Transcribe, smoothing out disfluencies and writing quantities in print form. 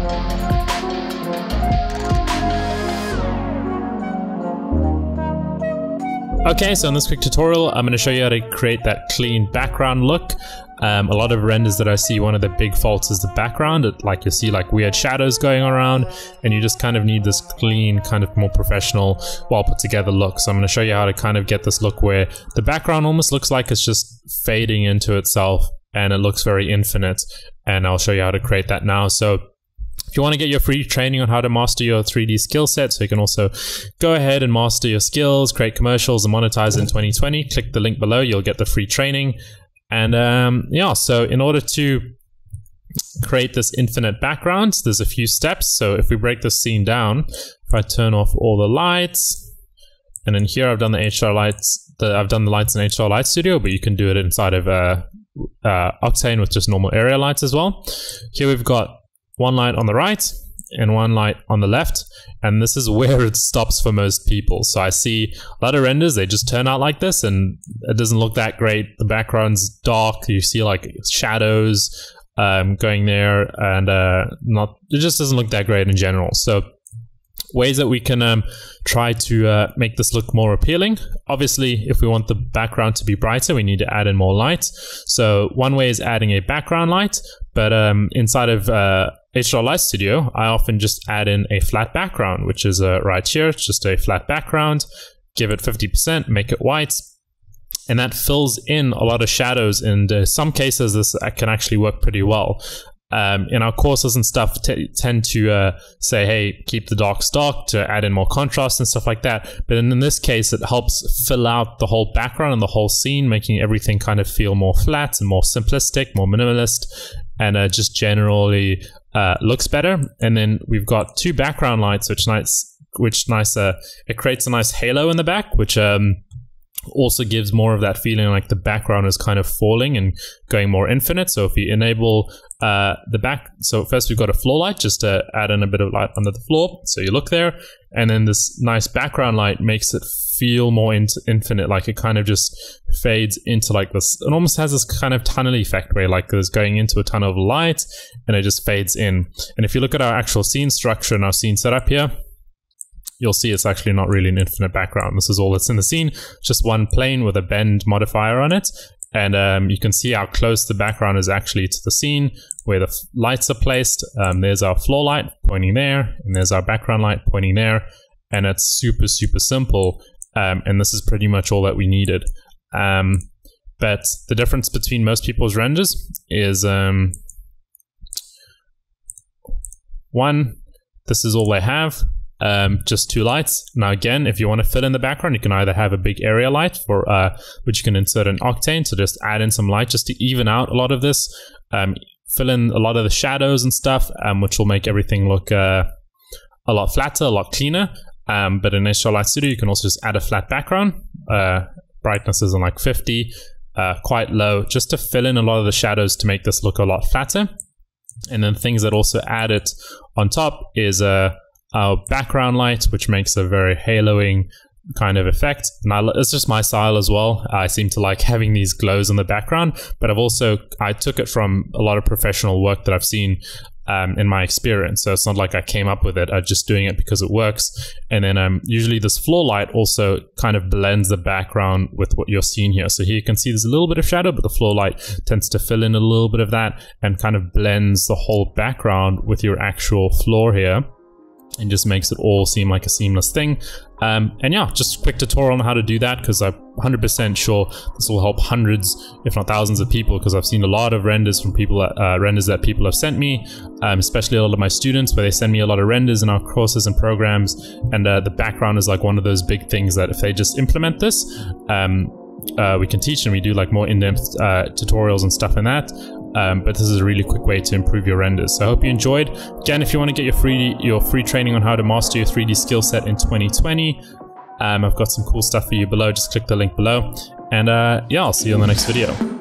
Okay, so in this quick tutorial, I'm going to show you how to create that clean background look. A lot of renders that I see, one of the big faults is the background. Like you see like weird shadows going around, and you just kind of need this clean, kind of more professional, well put together look. So I'm going to show you how to kind of get this look where the background almost looks like it's just fading into itself and it looks very infinite. And I'll show you how to create that now. So if you want to get your free training on how to master your 3D skill set, so you can also go ahead and master your skills, create commercials, and monetize in 2020, click the link below, you'll get the free training. And yeah, so in order to create this infinite background, there's a few steps. So if we break this scene down, if I turn off all the lights, and then here I've done the HDR lights, I've done the lights in HDR Light Studio, but you can do it inside of Octane with just normal area lights as well. Here we've got one light on the right and one light on the left, and this is where it stops for most people. So I see a lot of renders, they just turn out like this and it doesn't look that great. The background's dark, you see like shadows going there, and it just doesn't look that great in general. So ways that we can try to make this look more appealing. Obviously, if we want the background to be brighter, we need to add in more light. So one way is adding a background light, but inside of HDR Light Studio, I often just add in a flat background, which is right here. It's just a flat background. Give it 50%, make it white, and that fills in a lot of shadows. And in some cases, this can actually work pretty well. In our courses and stuff, tend to say, hey, keep the darks dark to add in more contrast and stuff like that. But in this case, it helps fill out the whole background and the whole scene, making everything kind of feel more flat and more simplistic, more minimalist, and just generally looks better. And then we've got two background lights, it creates a nice halo in the back, which also gives more of that feeling like the background is kind of falling and going more infinite. So if you enable the back, so first we've got a floor light just to add in a bit of light under the floor, so you look there, and then this nice background light makes it feel more infinite, like it kind of just fades into like this. It almost has this kind of tunnel effect where like it's going into a tunnel of light and it just fades in. And if you look at our actual scene structure and our scene setup here, you'll see it's actually not really an infinite background. This is all that's in the scene, just one plane with a bend modifier on it. And you can see how close the background is actually to the scene, where the lights are placed. There's our floor light pointing there, and there's our background light pointing there. And it's super, super simple. And this is pretty much all that we needed. But the difference between most people's renders is, one, this is all they have. Just two lights. Now again, if you want to fill in the background, you can either have a big area light for which you can insert in Octane, so just add in some light just to even out a lot of this, fill in a lot of the shadows and stuff, which will make everything look a lot flatter, a lot cleaner. But in HDR Light Studio, you can also just add a flat background. Brightness is on like 50, quite low, just to fill in a lot of the shadows to make this look a lot flatter. And then things that also add it on top is our background light, which makes a very haloing kind of effect. Now it's just my style as well. I seem to like having these glows in the background, but I took it from a lot of professional work that I've seen in my experience. So it's not like I came up with it, I'm just doing it because it works. And then usually this floor light also kind of blends the background with what you're seeing here. So here you can see there's a little bit of shadow, but the floor light tends to fill in a little bit of that and kind of blends the whole background with your actual floor here, and just makes it all seem like a seamless thing. And yeah, just a quick tutorial on how to do that, because I'm 100% sure this will help hundreds, if not thousands of people, because I've seen a lot of renders from people, renders that people have sent me, especially a lot of my students, where they send me a lot of renders in our courses and programs, and the background is like one of those big things that if they just implement this, we can teach, and we do like more in-depth tutorials and stuff in that. But this is a really quick way to improve your renders. So I hope you enjoyed. Again, if you want to get your free training on how to master your 3D skill set in 2020, I've got some cool stuff for you below. Just click the link below. And yeah, I'll see you in the next video.